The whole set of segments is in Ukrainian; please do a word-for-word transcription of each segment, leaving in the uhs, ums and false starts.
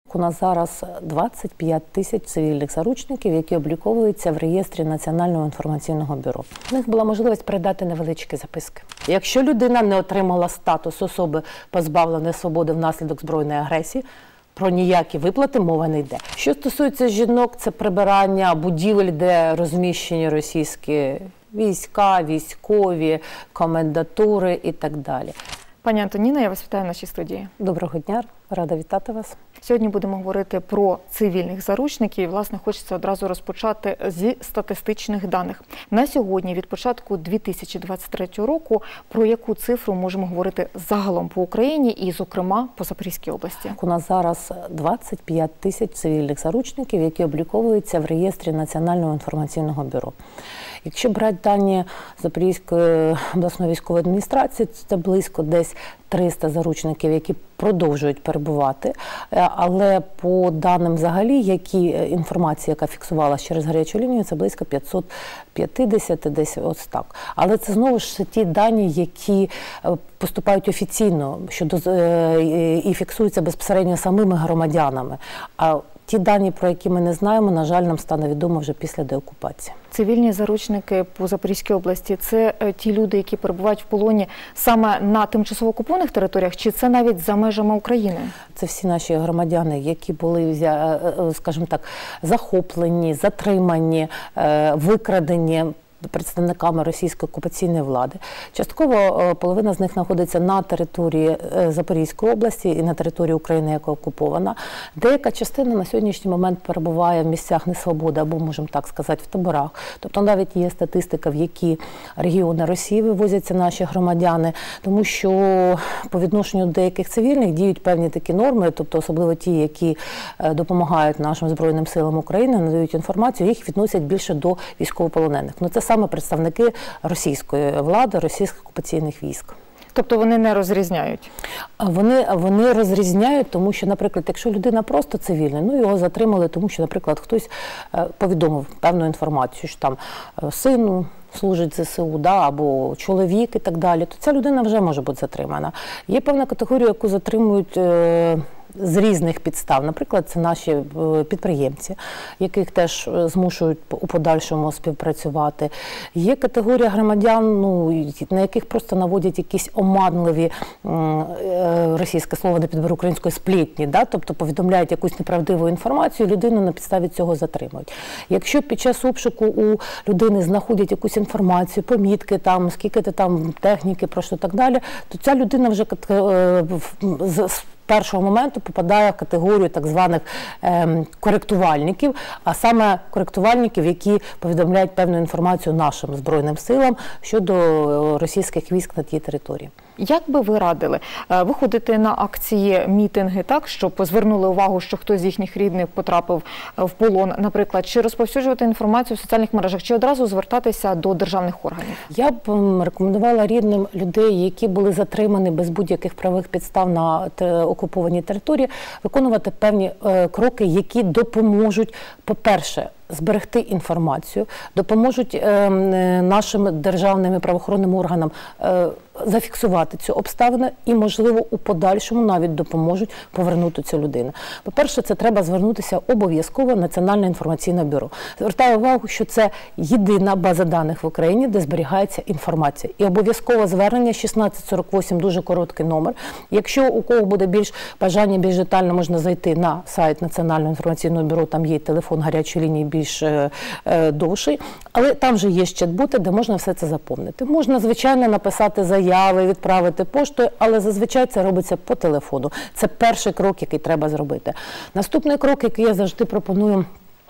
У нас зараз двадцять п'ять тисяч цивільних заручників, які обліковуються в реєстрі Національного інформаційного бюро. У них була можливість передати невеличкі записки. Якщо людина не отримала статус особи, позбавленої свободи внаслідок збройної агресії, про ніякі виплати мова не йде. Що стосується жінок, це прибирання будівель, де розміщені російські війська, військові, комендатури і так далі. Пані Антоніно, я вас вітаю в нашій студії. Доброго дня, рада вітати вас. Сьогодні будемо говорити про цивільних заручників. І, власне, хочеться одразу розпочати зі статистичних даних. На сьогодні, від початку дві тисячі двадцять третього року, про яку цифру можемо говорити загалом по Україні і, зокрема, по Запорізькій області? У нас зараз двадцять п'ять тисяч цивільних заручників, які обліковуються в реєстрі Національного інформаційного бюро. Якщо брати дані Запорізької обласної військової адміністрації, це близько десь триста заручників, які продовжують перебувати. Але по даним взагалі, які інформація, яка фіксувалася через гарячу лінію, це близько п'ятсот п'ятдесят, десь ось так. Але це знову ж ті дані, які поступають офіційно щодо і фіксуються безпосередньо самими громадянами. А ті дані, про які ми не знаємо, на жаль, нам стане відомо вже після деокупації. Цивільні заручники по Запорізькій області – це ті люди, які перебувають в полоні саме на тимчасово окупованих територіях, чи це навіть за межами України? Це всі наші громадяни, які були, скажімо так, захоплені, затримані, викрадені представниками російської окупаційної влади. Частково половина з них знаходиться на території Запорізької області і на території України, яка окупована. Деяка частина на сьогоднішній момент перебуває в місцях несвободи, або, можемо так сказати, в таборах. Тобто навіть є статистика, в які регіони Росії вивозяться наші громадяни, тому що по відношенню до деяких цивільних діють певні такі норми, тобто особливо ті, які допомагають нашим Збройним силам України, надають інформацію, їх відносять більше до військовополонених. Ну, це саме представники російської влади, російських окупаційних військ. Тобто вони не розрізняють? Вони, вони розрізняють, тому що, наприклад, якщо людина просто цивільна, ну його затримали, тому що, наприклад, хтось повідомив певну інформацію, що там сину служить зе се у, да, або чоловік і так далі, то ця людина вже може бути затримана. Є певна категорія, яку затримують е з різних підстав. Наприклад, це наші підприємці, яких теж змушують у подальшому співпрацювати. Є категорія громадян, ну, на яких просто наводять якісь оманливі, російське слово не підберу, української, сплетні, да? Тобто повідомляють якусь неправдиву інформацію, людину на підставі цього затримують. Якщо під час обшуку у людини знаходять якусь інформацію, помітки, там, скільки там техніки, про що так далі, то ця людина вже з першого моменту попадає в категорію так званих е, коректувальників, а саме коректувальників, які повідомляють певну інформацію нашим Збройним силам щодо російських військ на тій території. Як би ви радили виходити на акції, мітинги так, щоб звернули увагу, що хтось з їхніх рідних потрапив в полон, наприклад, чи розповсюджувати інформацію в соціальних мережах, чи одразу звертатися до державних органів? Я б рекомендувала рідним людей, які були затримані без будь-яких правових підстав на окупованій території, виконувати певні е, кроки, які допоможуть, по-перше, зберегти інформацію, допоможуть е, нашим державним і правоохоронним органам е, зафіксувати цю обставину і, можливо, у подальшому навіть допоможуть повернути цю людину. По-перше, це треба звернутися обов'язково в Національне інформаційне бюро. Звертаю увагу, що це єдина база даних в Україні, де зберігається інформація. І обов'язково звернення шістнадцять сорок вісім, дуже короткий номер. Якщо у кого буде більш бажання, більш детально, можна зайти на сайт Національного інформаційного бюро, там є телефон гарячої лінії більш е, е, довший, але там же є чат-боти, де можна все це заповнити. Можна, звичайно, написати заяву, відправити поштою, але зазвичай це робиться по телефону. Це перший крок, який треба зробити. Наступний крок, який я завжди пропоную,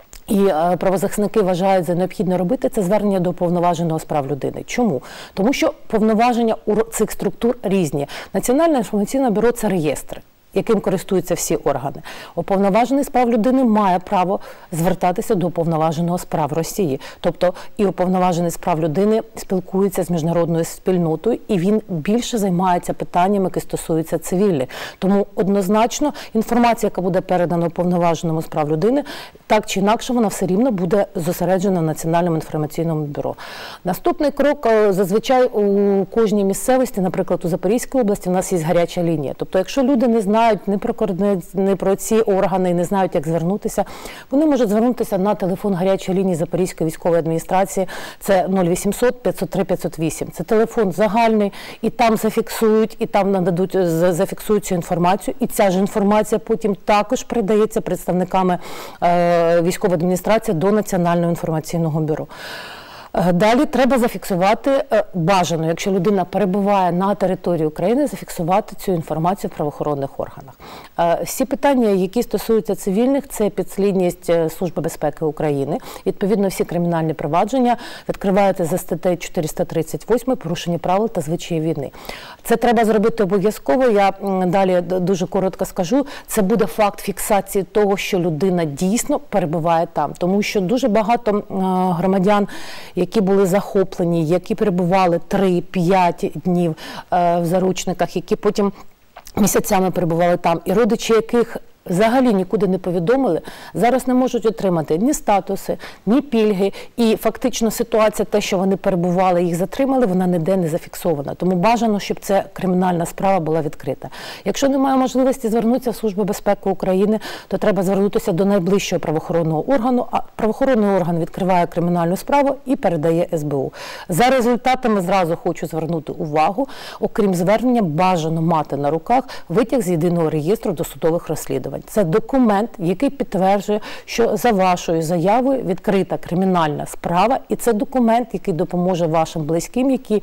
і правозахисники вважають за необхідне робити, це звернення до Уповноваженого з прав людини. Чому? Тому що повноваження у цих структур різні. Національне інформаційне бюро – це реєстри, яким користуються всі органи. Уповноважений з прав людини має право звертатися до Уповноваженого з прав Росії. Тобто і Уповноважений з прав людини спілкується з міжнародною спільнотою, і він більше займається питаннями, які стосуються цивільних. Тому однозначно інформація, яка буде передана Уповноваженому з прав людини, так чи інакше вона все рівно буде зосереджена в Національному інформаційному бюро. Наступний крок, зазвичай у кожній місцевості, наприклад, у Запорізькій області, у нас є гаряча лінія. Тобто, якщо люди не знають, знають ні про координа- ні про ці органи, не знають, як звернутися, вони можуть звернутися на телефон гарячої лінії Запорізької військової адміністрації. Це нуль вісімсот п'ятсот три п'ятсот вісім. Це телефон загальний, і там зафіксують, і там нададуть, зафіксують цю інформацію. І ця ж інформація потім також передається представниками е, військової адміністрації до Національного інформаційного бюро. Далі треба зафіксувати, бажано, якщо людина перебуває на території України, зафіксувати цю інформацію в правоохоронних органах. Всі питання, які стосуються цивільних, це підслідність Служби безпеки України. Відповідно, всі кримінальні провадження відкриваються за статтею чотириста тридцять вісім «Порушення правил та звичаїв війни». Це треба зробити обов'язково. Я далі дуже коротко скажу. Це буде факт фіксації того, що людина дійсно перебуває там. Тому що дуже багато громадян, які були захоплені, які перебували три-п'ять днів в заручниках, які потім місяцями перебували там, і родичі яких взагалі нікуди не повідомили, зараз не можуть отримати ні статуси, ні пільги. І фактично ситуація, те, що вони перебували, їх затримали, вона ніде не зафіксована. Тому бажано, щоб ця кримінальна справа була відкрита. Якщо немає можливості звернутися в Службу безпеки України, то треба звернутися до найближчого правоохоронного органу, а правоохоронний орган відкриває кримінальну справу і передає ес бе у. За результатами зразу хочу звернути увагу, окрім звернення, бажано мати на руках витяг з єдиного реєстру досудових розслідувань. Це документ, який підтверджує, що за вашою заявою відкрита кримінальна справа, і це документ, який допоможе вашим близьким, які,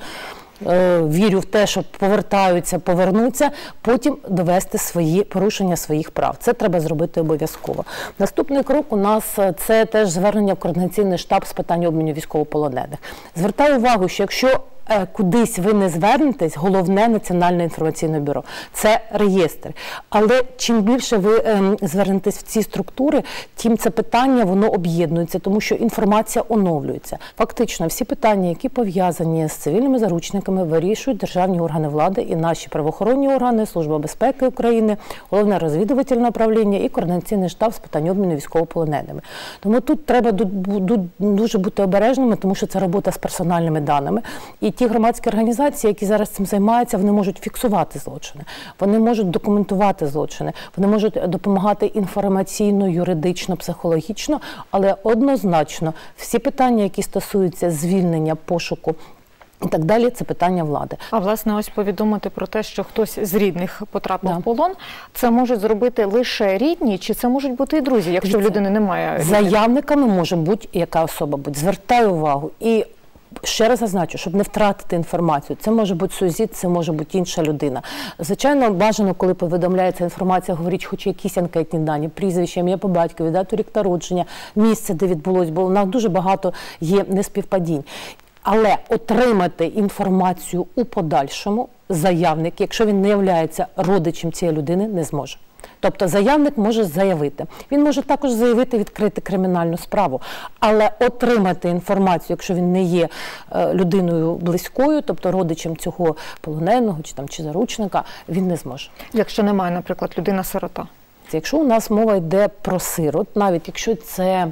е, вірю в те, що повертаються, повернуться, потім довести свої порушення своїх прав. Це треба зробити обов'язково. Наступний крок у нас – це теж звернення в Координаційний штаб з питань обміну військовополонених. Звертаю увагу, що якщо кудись ви не звернетесь, головне Національне інформаційне бюро. Це реєстр. Але чим більше ви ем, звернетесь в ці структури, тим це питання, воно об'єднується, тому що інформація оновлюється. Фактично, всі питання, які пов'язані з цивільними заручниками, вирішують державні органи влади і наші правоохоронні органи, Служба безпеки України, Головне розвідувальне управління і Координаційний штаб з питань обміну військовополоненими. Тому тут треба дуже бути обережними, тому що це робота з персональними даними. І ті громадські організації, які зараз цим займаються, вони можуть фіксувати злочини, вони можуть документувати злочини, вони можуть допомагати інформаційно, юридично, психологічно, але однозначно всі питання, які стосуються звільнення, пошуку і так далі, це питання влади. А, власне, ось повідомити про те, що хтось з рідних потрапив Да. в полон, це можуть зробити лише рідні, чи це можуть бути і друзі, якщо в людини немає рідних? Заявниками може бути яка особа будь. Звертаю увагу. І ще раз зазначу, щоб не втратити інформацію. Це може бути сусід, це може бути інша людина. Звичайно, бажано, коли повідомляється інформація, говорить хоч якісь анкетні дані, прізвище, ім'я по батькові, дату рік народження, місце, де відбулось, бо у нас дуже багато є неспівпадінь. Але отримати інформацію у подальшому заявник, якщо він не є родичем цієї людини, не зможе. Тобто заявник може заявити. Він може також заявити, відкрити кримінальну справу, але отримати інформацію, якщо він не є людиною близькою, тобто родичем цього полоненого чи там чи заручника, він не зможе. Якщо немає, наприклад, людина-сирота. Якщо у нас мова йде про сирот, навіть якщо це,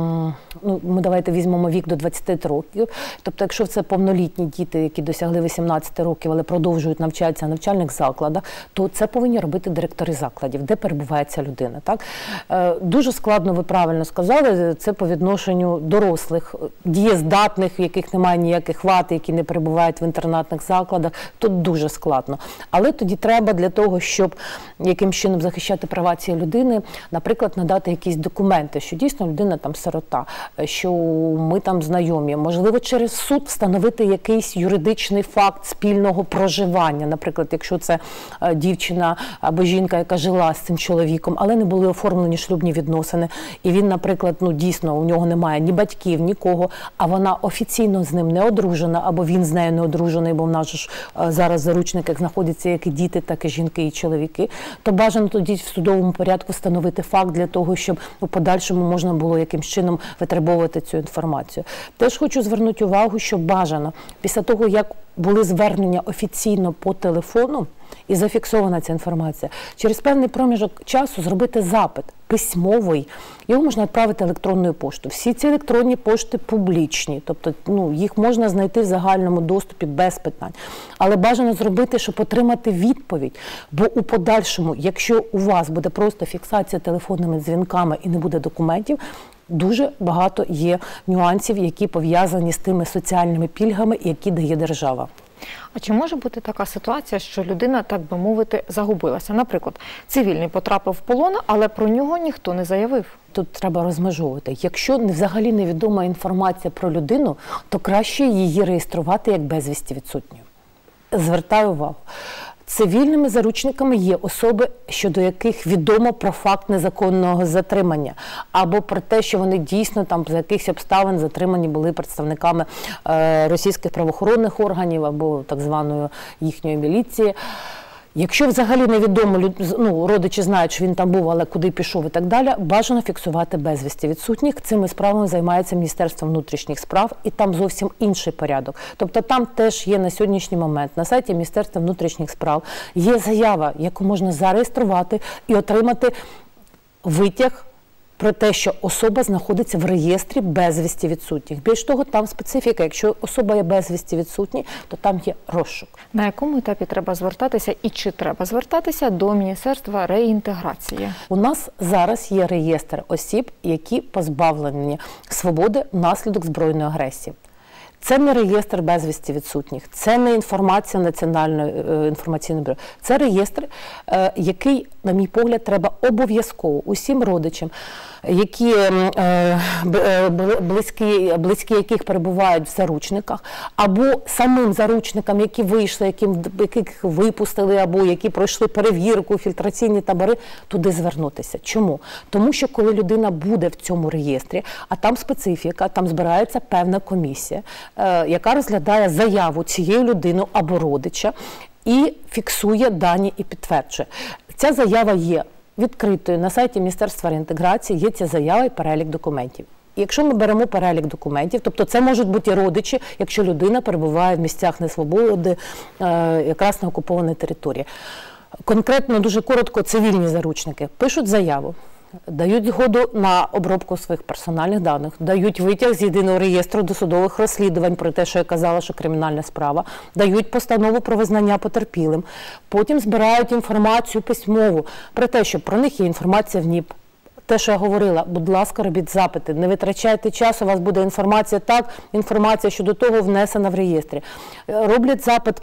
ну, ми давайте візьмемо вік до двадцяти років, тобто якщо це повнолітні діти, які досягли вісімнадцяти років, але продовжують навчатися в навчальних закладах, то це повинні робити директори закладів, де перебуває ця людина. Так? Дуже складно, ви правильно сказали, це по відношенню дорослих, дієздатних, в яких немає ніяких вад, які не перебувають в інтернатних закладах, тут дуже складно. Але тоді треба для того, щоб яким чином захищати права цієї людини, наприклад, надати якісь документи, що дійсно людина там сирота, що ми там знайомі. Можливо, через суд встановити якийсь юридичний факт спільного проживання. Наприклад, якщо це дівчина або жінка, яка жила з цим чоловіком, але не були оформлені шлюбні відносини, і він, наприклад, ну дійсно, у нього немає ні батьків, нікого, а вона офіційно з ним не одружена, або він з нею не одружений, бо в нас ж зараз в заручниках знаходяться як і діти, так і жінки, і чоловіки, то бажано тоді в судовому порядку встановити факт для того, щоб у подальшому можна було якимсь чином витребовувати цю інформацію. Теж хочу звернути увагу, що бажано після того, як були звернення офіційно по телефону і зафіксована ця інформація, через певний проміжок часу зробити запит письмовий, його можна відправити електронною поштою. Всі ці електронні пошти публічні, тобто ну, їх можна знайти в загальному доступі без питань. Але бажано зробити, щоб отримати відповідь, бо у подальшому, якщо у вас буде просто фіксація телефонними дзвінками і не буде документів, дуже багато є нюансів, які пов'язані з тими соціальними пільгами, які дає держава. А чи може бути така ситуація, що людина, так би мовити, загубилася? Наприклад, цивільний потрапив в полон, але про нього ніхто не заявив. Тут треба розмежовувати. Якщо взагалі невідома інформація про людину, то краще її реєструвати як безвісті відсутню. Звертаю увагу. Цивільними заручниками є особи, щодо яких відомо про факт незаконного затримання, або про те, що вони дійсно там за якихось обставин затримані були представниками е, російських правоохоронних органів або так званої їхньої міліції. Якщо взагалі невідомо, ну, родичі знають, що він там був, але куди пішов і так далі, бажано фіксувати безвісті відсутніх. Цими справами займається Міністерство внутрішніх справ, і там зовсім інший порядок. Тобто там теж є на сьогоднішній момент на сайті Міністерства внутрішніх справ є заява, яку можна зареєструвати і отримати витяг про те, що особа знаходиться в реєстрі безвісті відсутніх. Більш того, там специфіка. Якщо особа є безвісті відсутні, то там є розшук. На якому етапі треба звертатися і чи треба звертатися до Міністерства реінтеграції? У нас зараз є реєстр осіб, які позбавлені свободи внаслідок збройної агресії. Це не реєстр безвісті відсутніх, це не інформація Національного інформаційного бюро. Це реєстр, який, на мій погляд, треба обов'язково усім родичам, які близькі, близькі яких перебувають в заручниках, або самим заручникам, які вийшли, яким, яких випустили, або які пройшли перевірку, фільтраційні табори, туди звернутися. Чому? Тому що коли людина буде в цьому реєстрі, а там специфіка, там збирається певна комісія, яка розглядає заяву цієї людини або родича і фіксує дані і підтверджує. Ця заява є відкритою на сайті Міністерства реінтеграції, є ця заява і перелік документів. І якщо ми беремо перелік документів, тобто це можуть бути родичі, якщо людина перебуває в місцях несвободи, якраз на окупованій території. Конкретно, дуже коротко, цивільні заручники пишуть заяву, дають згоду на обробку своїх персональних даних, дають витяг з єдиного реєстру досудових розслідувань про те, що я казала, що кримінальна справа, дають постанову про визнання потерпілим, потім збирають інформацію письмову про те, що про них є інформація в НІП. Те, що я говорила, будь ласка, робіть запити, не витрачайте час, у вас буде інформація так, інформація щодо того внесена в реєстрі. Роблять запит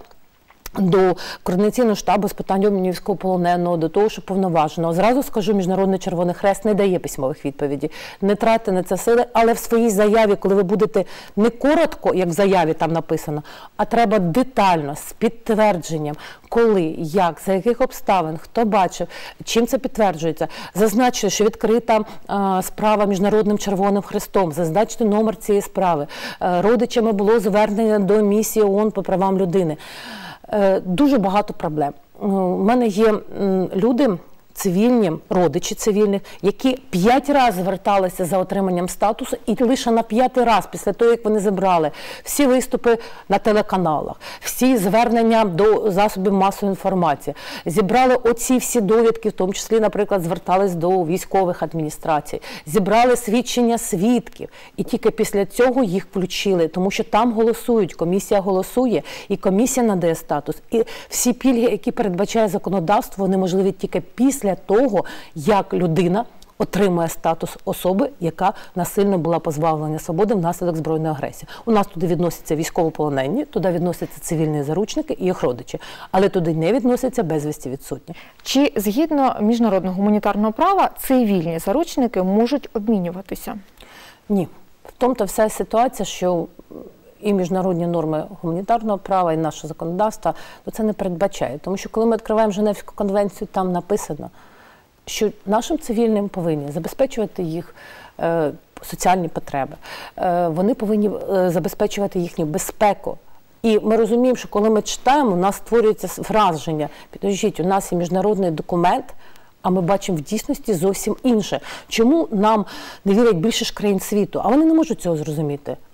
до Координаційного штабу з питань обміну військовополоненого, до того, що повноважено. Зразу скажу, Міжнародний Червоний Хрест не дає письмових відповідей. Не тратьте на це сили, але в своїй заяві, коли ви будете не коротко, як в заяві там написано, а треба детально, з підтвердженням, коли, як, за яких обставин, хто бачив, чим це підтверджується. Зазначте, що відкрита а, справа Міжнародним Червоним Хрестом, зазначте номер цієї справи. А, родичами було звернення до місії ООН по правам людини. Дуже багато проблем. У мене є люди, цивільні, родичі цивільних, які п'ять разів зверталися за отриманням статусу, і лише на п'ятий раз, після того, як вони забрали всі виступи на телеканалах, всі звернення до засобів масової інформації, зібрали оці всі довідки, в тому числі, наприклад, звертались до військових адміністрацій, зібрали свідчення свідків, і тільки після цього їх включили, тому що там голосують, комісія голосує, і комісія надає статус. І всі пільги, які передбачає законодавство, вони можливі тільки після того, як людина отримує статус особи, яка насильно була позбавлена свободи внаслідок збройної агресії. У нас туди відносяться військовополонені, туди відносяться цивільні заручники і їх родичі, але туди не відносяться безвісті відсутні. Чи згідно міжнародного гуманітарного права цивільні заручники можуть обмінюватися? Ні. В тому-то вся ситуація, що і міжнародні норми гуманітарного права, і наше законодавство, то це не передбачає. Тому що коли ми відкриваємо Женевську конвенцію, там написано, що нашим цивільним повинні забезпечувати їх е, соціальні потреби, е, вони повинні е, забезпечувати їхню безпеку. І ми розуміємо, що коли ми читаємо, у нас створюється враження, підождіть, у нас є міжнародний документ, а ми бачимо в дійсності зовсім інше. Чому нам не вірять більше ж країн світу? А вони не можуть цього зрозуміти.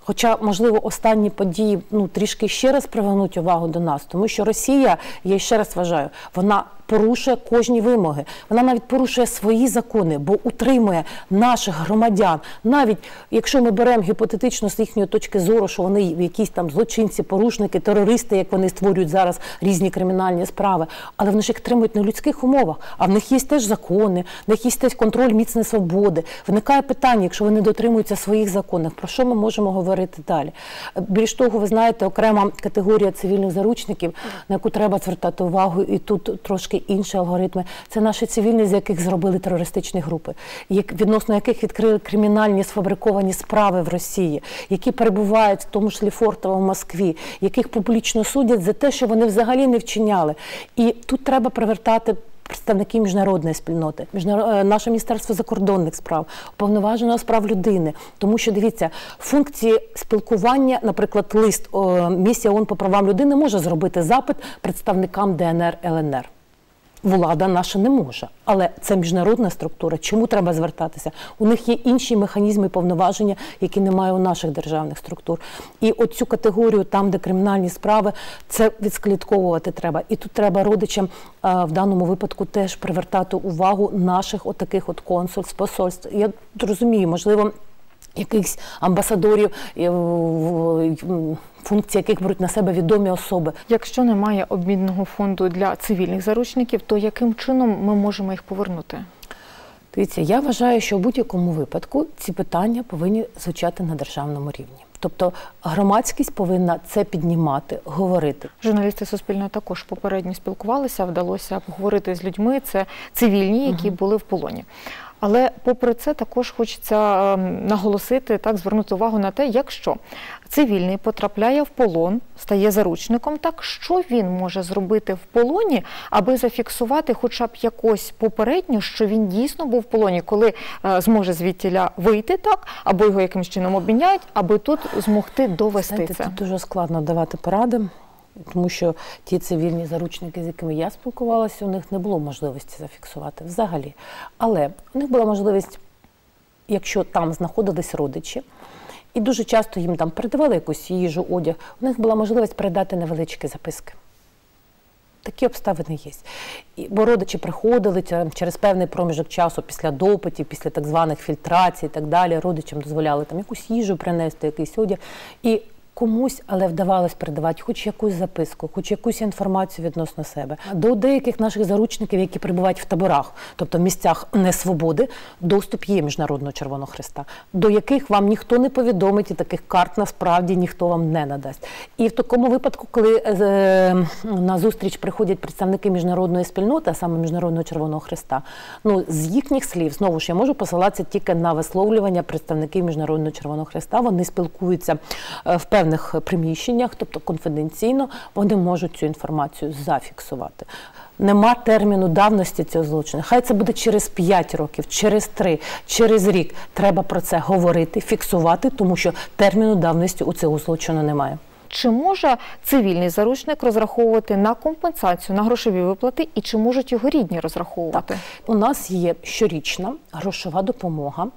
Хоча, можливо, останні події ну, трішки ще раз привернуть увагу до нас, тому що Росія, я ще раз вважаю, вона порушує кожні вимоги. Вона навіть порушує свої закони, бо утримує наших громадян. Навіть якщо ми беремо гіпотетично з їхньої точки зору, що вони якісь там злочинці, порушники, терористи, як вони створюють зараз різні кримінальні справи, але вони ж їх тримають на людських умовах. А в них є теж закони, в них є теж контроль міцної свободи. Виникає питання, якщо вони дотримуються своїх законів, про що ми можемо говорити далі? Більш того, ви знаєте, окрема категорія цивільних заручників, на яку треба звертати увагу, і тут трошки інші алгоритми, це наші цивільні, з яких зробили терористичні групи, відносно яких відкрили кримінальні сфабриковані справи в Росії, які перебувають, в тому числі Фортово в Москві, яких публічно судять за те, що вони взагалі не вчиняли. І тут треба привертати представники міжнародної спільноти, міжнарод... наше Міністерство закордонних справ, Уповноваженого з прав людини. Тому що, дивіться, функції спілкування, наприклад, лист о, місія ООН по правам людини може зробити запит представникам Де Ен Ер, Ел Ен Ер. Влада наша не може, але це міжнародна структура. Чому треба звертатися? У них є інші механізми повноваження, які немає у наших державних структур. І оцю категорію, там, де кримінальні справи, це відслідковувати треба. І тут треба родичам в даному випадку теж привертати увагу наших отаких от консульств, посольств. Я розумію, можливо, якихось амбасадорів, функції яких беруть на себе відомі особи. Якщо немає обмінного фонду для цивільних заручників, то яким чином ми можемо їх повернути? Дивіться, я вважаю, що в будь-якому випадку ці питання повинні звучати на державному рівні. Тобто громадськість повинна це піднімати, говорити. Журналісти Суспільного також попередньо спілкувалися, вдалося поговорити з людьми, це цивільні, які угу. були в полоні. Але попри це також хочеться наголосити, так, звернути увагу на те, якщо цивільний потрапляє в полон, стає заручником, так що він може зробити в полоні, аби зафіксувати хоча б якось попередньо, що він дійсно був в полоні, коли е, зможе звідтіля вийти, так, або його якимось чином обміняють, аби тут змогти довести Знаєте, це. Тут дуже складно давати поради. Тому що ті цивільні заручники, з якими я спілкувалася, у них не було можливості зафіксувати взагалі. Але у них була можливість, якщо там знаходились родичі, і дуже часто їм там передавали якусь їжу, одяг, у них була можливість передати невеличкі записки. Такі обставини є. І, бо родичі приходили через певний проміжок часу після допитів, після так званих фільтрацій і так далі, родичам дозволяли там якусь їжу принести, якийсь одяг. І комусь, але вдавалось передавати хоч якусь записку, хоч якусь інформацію відносно себе. До деяких наших заручників, які перебувають в таборах, тобто в місцях несвободи, доступ є Міжнародного Червоного Хреста, до яких вам ніхто не повідомить, і таких карт насправді ніхто вам не надасть. І в такому випадку, коли е, на зустріч приходять представники міжнародної спільноти, а саме Міжнародного Червоного Хреста, ну, з їхніх слів, знову ж я можу посилатися тільки на висловлювання представників Міжнародного Червоного Хреста, вони спілкуються в певних приміщеннях, тобто конфіденційно, вони можуть цю інформацію зафіксувати. Нема терміну давності цього злочину. Хай це буде через п'ять років, через три, через рік. Треба про це говорити, фіксувати, тому що терміну давності у цього злочину немає. Чи може цивільний заручник розраховувати на компенсацію, на грошові виплати, і чи можуть його рідні розраховувати? Так. У нас є щорічна грошова допомога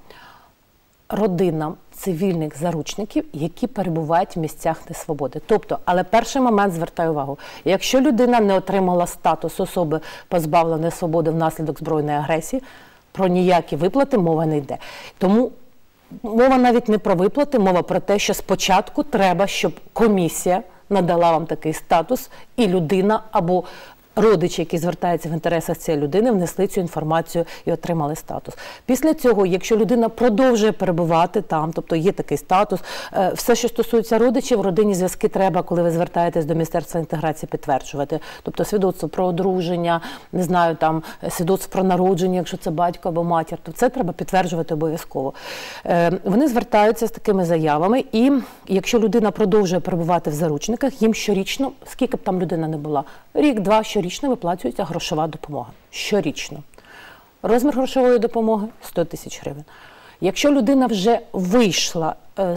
родинам цивільних заручників, які перебувають в місцях несвободи. Тобто, але перший момент, звертаю увагу, якщо людина не отримала статус особи позбавленої свободи внаслідок збройної агресії, про ніякі виплати мова не йде. Тому мова навіть не про виплати, мова про те, що спочатку треба, щоб комісія надала вам такий статус, і людина або родичі, які звертаються в інтересах цієї людини, внесли цю інформацію і отримали статус. Після цього, якщо людина продовжує перебувати там, тобто є такий статус, все, що стосується родичів, родинні зв'язки треба, коли ви звертаєтесь до Міністерства інтеграції, підтверджувати. Тобто свідоцтво про одруження, не знаю, там, свідоцтво про народження, якщо це батько або матір, то це треба підтверджувати обов'язково. Вони звертаються з такими заявами, і якщо людина продовжує перебувати в заручниках, їм щорічно, скільки б там людина не була, рік-два, щорічно виплачується грошова допомога. Щорічно. Розмір грошової допомоги – сто тисяч гривень. Якщо людина вже вийшла,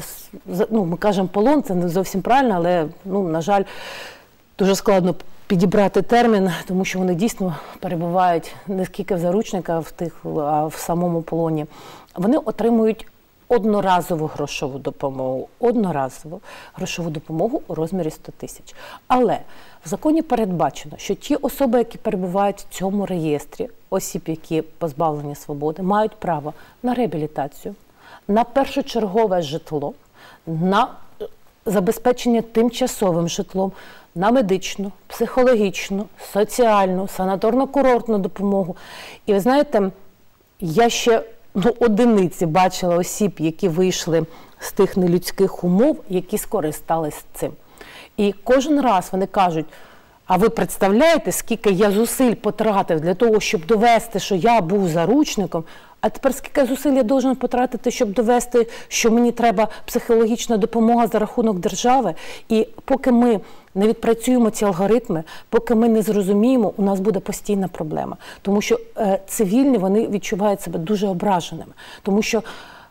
ну, ми кажемо полон, це не зовсім правильно, але, ну, на жаль, дуже складно підібрати термін, тому що вони дійсно перебувають не скільки в заручниках, в тих, а в самому полоні. Вони отримують одноразову грошову допомогу, одноразову грошову допомогу у розмірі сто тисяч. Але в законі передбачено, що ті особи, які перебувають в цьому реєстрі, осіб, які позбавлені свободи, мають право на реабілітацію, на першочергове житло, на забезпечення тимчасовим житлом, на медичну, психологічну, соціальну, санаторно-курортну допомогу. І ви знаєте, я ще ну, одиниці бачила осіб, які вийшли з тих нелюдських умов, які скористались цим. І кожен раз вони кажуть, а ви представляєте, скільки я зусиль потратив для того, щоб довести, що я був заручником, а тепер скільки зусиль я должен потратити, щоб довести, що мені треба психологічна допомога за рахунок держави. І поки ми не відпрацюємо ці алгоритми, поки ми не зрозуміємо, у нас буде постійна проблема. Тому що е, цивільні, вони відчувають себе дуже ображеними. Тому що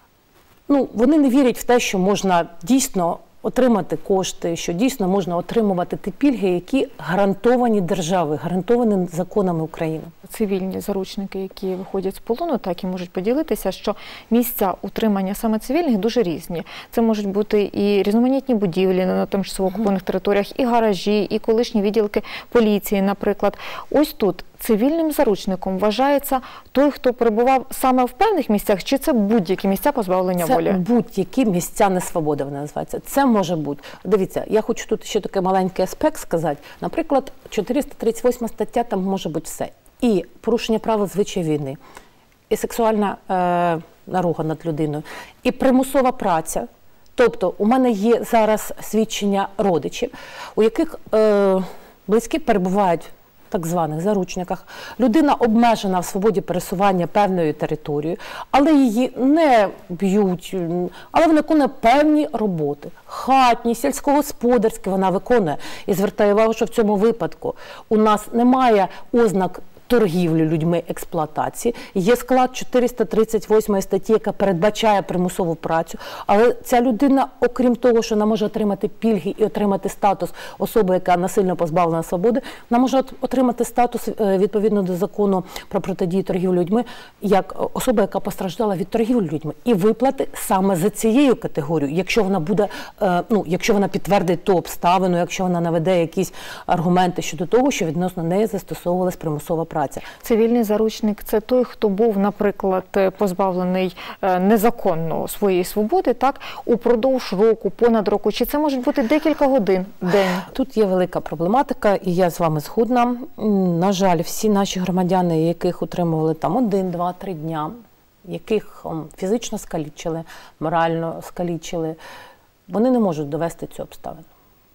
ну, вони не вірять в те, що можна дійсно отримати кошти, що дійсно можна отримувати ті пільги, які гарантовані державою, гарантовані законами України. Цивільні заручники, які виходять з полону, так і можуть поділитися, що місця утримання саме цивільних дуже різні. Це можуть бути і різноманітні будівлі на тимчасово окупованих територіях, і гаражі, і колишні відділки поліції, наприклад. Ось тут цивільним заручником вважається той, хто перебував саме в певних місцях, чи це будь-які місця позбавлення це волі? Це будь-які місця несвободи, вони називаються. Це може бути. Дивіться, я хочу тут ще такий маленький аспект сказати. Наприклад, чотириста тридцять восьма стаття, там може бути все. І порушення правил звичаїв війни, і сексуальна е, наруга над людиною, і примусова праця. Тобто у мене є зараз свідчення родичів, у яких е, близькі перебувають в так званих заручниках. Людина обмежена в свободі пересування певною територією, але її не б'ють, але вона виконує певні роботи. Хатні, сільськогосподарські вона виконує. І звертаю увагу, що в цьому випадку у нас немає ознак торгівлі людьми, експлуатації. Є склад чотириста тридцять восьмої статті, яка передбачає примусову працю, але ця людина, окрім того, що вона може отримати пільги і отримати статус особи, яка насильно позбавлена свободи, вона може отримати статус відповідно до закону про протидію торгівлі людьми, як особа, яка постраждала від торгівлі людьми. І виплати саме за цією категорією, якщо вона буде, ну, якщо вона підтвердить ту обставину, якщо вона наведе якісь аргументи щодо того, що відносно неї застосовувалась примусова праця. Цивільний заручник – це той, хто був, наприклад, позбавлений незаконно своєї свободи, так, упродовж року, понад року, чи це можуть бути декілька годин в день? Тут є велика проблематика, і я з вами згодна. На жаль, всі наші громадяни, яких утримували там один, два, три дня, яких фізично скалічили, морально скалічили, вони не можуть довести цю обставину.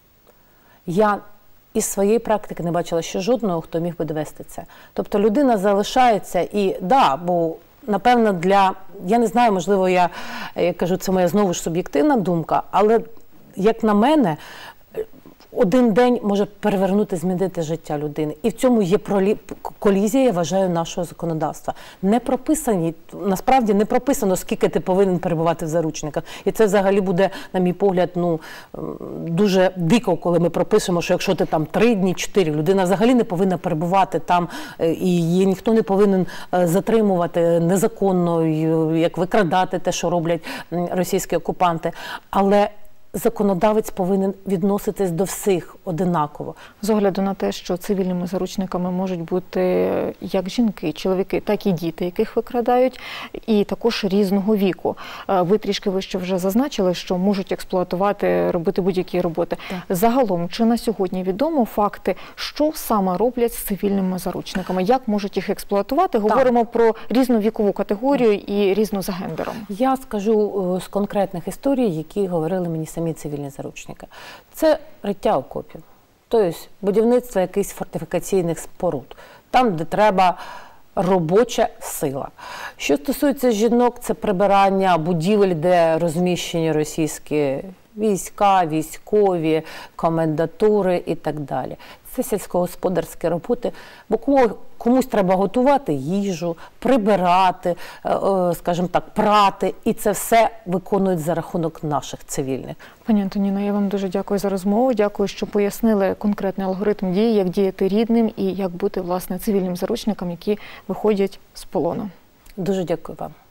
Я із своєї практики не бачила ще жодного, хто міг би довести це. Тобто людина залишається і, да, бо, напевно, для, я не знаю, можливо, я, я кажу, це моя знову ж суб'єктивна думка, але, як на мене, один день може перевернути, змінити життя людини. І в цьому є колізія, я вважаю, нашого законодавства. Не прописані, насправді не прописано, скільки ти повинен перебувати в заручниках. І це взагалі буде, на мій погляд, ну, дуже дико, коли ми пропишемо, що якщо ти там три дні, чотири, людина взагалі не повинна перебувати там, і її ніхто не повинен затримувати незаконно, як викрадати те, що роблять російські окупанти. Але законодавець повинен відноситись до всіх одинаково. З огляду на те, що цивільними заручниками можуть бути як жінки, чоловіки, так і діти, яких викрадають, і також різного віку. Ви трішки вище вже зазначили, що можуть експлуатувати, робити будь-які роботи. Так. Загалом, чи на сьогодні відомо факти, що саме роблять з цивільними заручниками? Як можуть їх експлуатувати? Говоримо так. про різну вікову категорію і різну за гендером. Я скажу з конкретних історій, які говорили мені самі цивільні заручники. Це риття окопів, тобто будівництво якихось фортифікаційних споруд, там, де треба робоча сила. Що стосується жінок, це прибирання будівель, де розміщені російські війська, військові, комендатури і так далі. Це сільськогосподарські роботи, бо комусь треба готувати їжу, прибирати, скажімо так, прати, і це все виконують за рахунок наших цивільних. Пані Антоніно, я вам дуже дякую за розмову, дякую, що пояснили конкретний алгоритм дії, як діяти рідним і як бути, власне, цивільним заручникам, які виходять з полону. Дуже дякую вам.